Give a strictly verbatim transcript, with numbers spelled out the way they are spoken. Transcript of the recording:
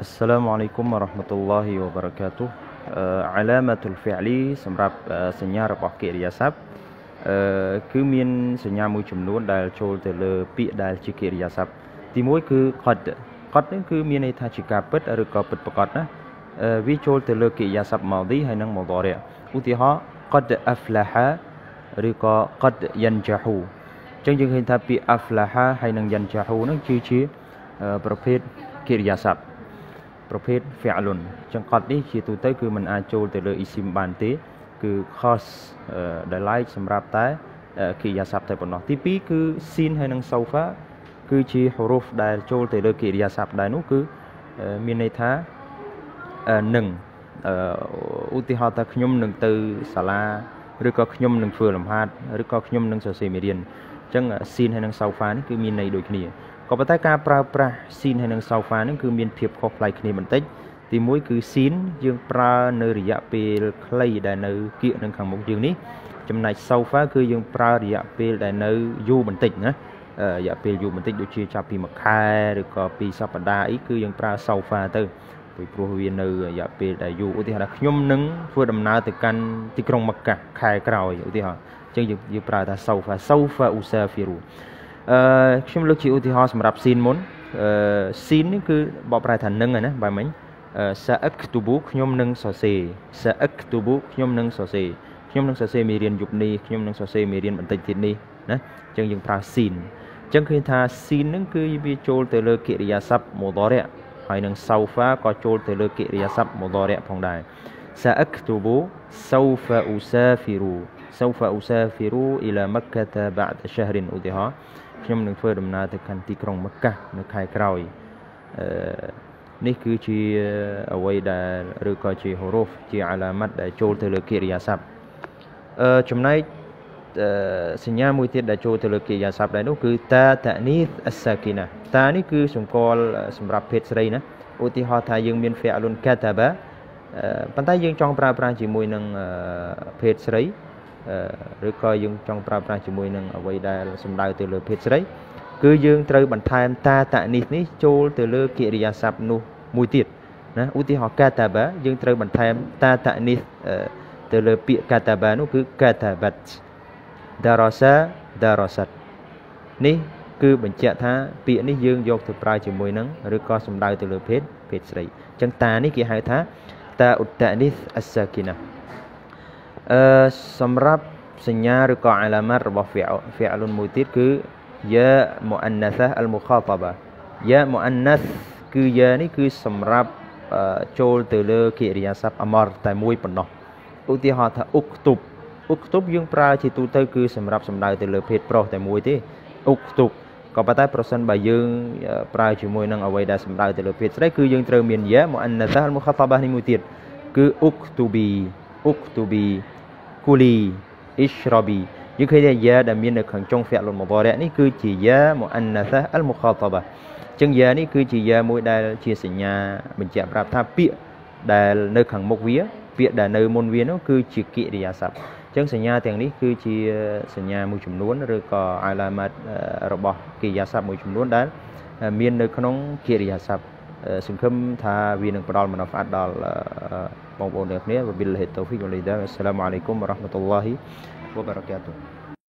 السلام عليكم ورحمة الله وبركاته علامة الفعل សម្រាប់សញ្ញារបស់កិរិយាសព្ទគឺមានសញ្ញាមួយចំនួនដែលចូលទៅលើពាក្យដែលជាកិរិយាសព្ទទីមួយគឺ qad qad នេះគឺមានន័យថាជាការពិតឬក៏ពិតប្រាកដណាវាចូលទៅលើកិរិយាសព្ទ madi ហើយនិង mudari ឧទាហរណ៍ qad aflaha ឬក៏ qad yanjahu អញ្ចឹងយើងឃើញថាពាក្យ aflaha ហើយនិង yanjahu ហ្នឹងគឺជាប្រភេទកិរិយាសព្ទប្រភេទ fi'lun ចឹង qad នេះជាទូទៅគឺมันអាចចូលទៅលើ isim បានទេគឺ khas ដែលឡែកសម្រាប់តែកិរិយាសព្ទតែប៉ុណ្ណោះទីពីរគឺ sin ហើយនិង sawfa គឺជា huruf ដែលចូលទៅលើកិរិយាសព្ទដែរនោះគឺមានន័យថានឹងឧទាហរណ៍ថាខ្ញុំនឹងទៅសាលាឬក៏ខ្ញុំនឹងធ្វើលំហាត់ឬក៏ខ្ញុំនឹងសរសេរមេរៀនអញ្ចឹង sin ហើយនិង sawfa នេះគឺមានន័យដូចគ្នាក៏ប៉ុន្តែការប្រើប្រាស់ sin ហើយនិង sawfa នេះគឺមានភាពខុសប្លែកគ្នាបន្តិចទីមួយគឺ sin យើងប្រើនៅរយៈពេលខ្លីដែលនៅគៀកនឹងខាងមុខយើងនេះចំណែក sawfa គឺយើងប្រើរយៈពេលដែលនៅយូរបន្តិចណារយៈពេលយូរបន្តិចដូចជាចាប់ពីមួយខែឬក៏ពីសប្តាហ៍អីគឺយើងប្រើ sawfa ទៅពីព្រោះវានៅរយៈពេលដែលយូរឧទាហរណ៍ខ្ញុំនឹងធ្វើដំណើរទៅកាន់ទីក្រុងម៉ាកាខែក្រោយឧទាហរណ៍អញ្ចឹងយើងយើងប្រើថា sawfa sawfa usafiru អឺខ្ញុំលើកជាឧទាហរណ៍សម្រាប់ sin មុនអឺ sin នេះគឺបកប្រែថានឹងណាបែបមិញ sa'aktubu ខ្ញុំនឹងសរសេរ sa'aktubu ខ្ញុំនឹងសរសេរខ្ញុំនឹងសរសេរមេរៀនយប់នេះខ្ញុំនឹងសរសេរមេរៀនបន្តិចទៀតនេះណាអញ្ចឹងយើងប្រើ sin អញ្ចឹងឃើញថា sin ហ្នឹងគឺវាចូលទៅលើកិរិយាសព្ទ mudari ហើយនឹង sawfa ក៏ចូលទៅលើកិរិយាសព្ទ mudari ផងដែរ sa'aktubu sawfa usafiru sawfa usafiru ila makkah ba'da shahrin ឧទាហរណ៍ខ្ញុំនឹងធ្វើដំណើរទៅកាន់ទីក្រុងម៉ាកានៅខែក្រោយអឺនេះគឺជាអ្វីដែលឬក៏ជា huruf ជា alamat ដែលចូលទៅលើកិរិយាសព្ទអឺចំណែកសញ្ញាមួយទៀតដែលចូលទៅលើកិរិយាសព្ទដែរនោះគឺ ta ta'nith as-sakina ta នេះគឺសម្គាល់សម្រាប់ភេទស្រីណាឧទាហរណ៍ថាយើងមាន fi'lun kataba ប៉ុន្តែយើងចង់ប្រើប្រាស់ជាមួយនឹងភេទស្រីឬក៏យើងចង់ប្រើប្រាស់ជាមួយនឹងអ្វីដែលសំដៅទៅលើភេទស្រីគឺយើងត្រូវបន្ថែមតាតនេះនេះចូលទៅលើកិរិយាសព្ទនោះមួយទៀតណាឧទាហរណ៍ kataba យើងត្រូវបន្ថែមតាតនេះទៅលើពាក្យ kataba នោះគឺ katabat darasa darasat នេះគឺបញ្ជាក់ថាពាក្យនេះយើងយកទៅប្រើជាមួយនឹងឬក៏សំដៅទៅលើភេទភេទស្រីអញ្ចឹងតានេះគេហៅថាតាឧត្តនីស as-sakina អឺសម្រាប់សញ្ញាឬក៏ alamat របស់ fi'lun មួយទៀតគឺ ya muannathah al-mukhataba ya muannath គឺ ya នេះគឺសម្រាប់ចូលទៅលើកិរិយាសព្ទ amar តែមួយប៉ុណ្ណោះឧទាហរណ៍ថា uktub uktub យើងប្រើជាទូទៅគឺសម្រាប់សំដៅទៅលើភេទប្រុសតែមួយទេ uktub ក៏ប៉ុន្តែប្រសិនបើយើងប្រើជាមួយនឹងអ្វីដែលសំដៅទៅលើភេទស្រីគឺយើងត្រូវមាន ya muannathah al-mukhataba នេះមួយទៀតគឺ uktubi uktubi kuli ishrabi យើងឃើញថា ya ដែលមាននៅខាងចុង fi'lun mudari នេះគឺជា ya muannathah al-mukhataba អញ្ចឹង ya នេះគឺជា ya មួយដែលជាសញ្ញាបញ្ជាក់ប្រាប់ថាពាក្យដែលនៅខាងមុខវាពាក្យដែលនៅមុនវានោះគឺជាកិរិយាសព្ទអញ្ចឹងសញ្ញាទាំងនេះគឺជាសញ្ញាមួយចំនួនឬក៏ alamat របស់កិរិយាសព្ទមួយចំនួនដែលមាននៅក្នុងកិរិយាសព្ទសង្ឃឹមថាវានឹងផ្ដល់មនោផ្អាត់ដល់បងប្អូនទាំងគ្នា wabillahi taufiq wal hidayah assalamu alaikum warahmatullahi wabarakatuh